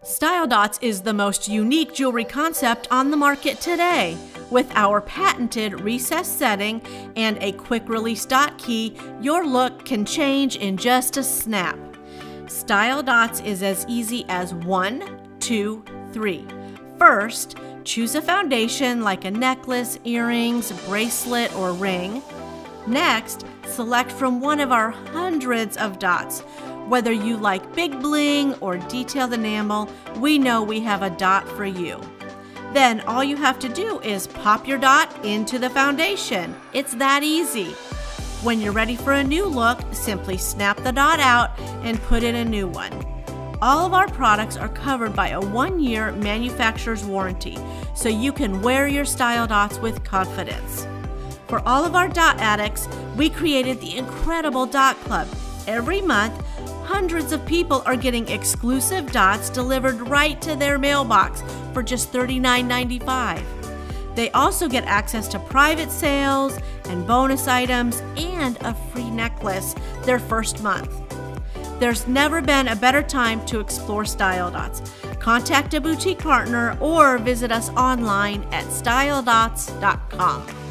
Style Dots is the most unique jewelry concept on the market today. With our patented recessed setting and a quick release dot key, your look can change in just a snap. Style Dots is as easy as 1, 2, 3. First, choose a foundation like a necklace, earrings, bracelet, or ring. Next, select from one of our hundreds of dots. Whether you like big bling or detailed enamel, we know we have a dot for you. Then all you have to do is pop your dot into the foundation. It's that easy. When you're ready for a new look, simply snap the dot out and put in a new one. All of our products are covered by a 1-year manufacturer's warranty, so you can wear your Style Dots with confidence. For all of our dot addicts, we created the incredible Dot Club. Every month, hundreds of people are getting exclusive dots delivered right to their mailbox for just $39.95. They also get access to private sales and bonus items and a free necklace their first month. There's never been a better time to explore Style Dots. Contact a boutique partner or visit us online at styledots.com.